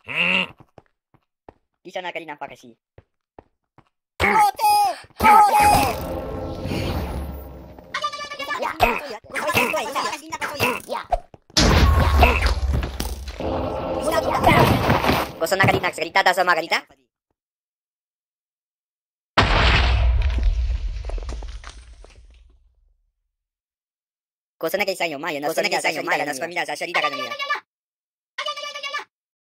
Di sana kanina pa kasi. Kung saan na kanina, nagsasalita daw sa mga kanita? Kung saan na kayo sa inyo, Mayo, nasa pamilya sa salita ka nila.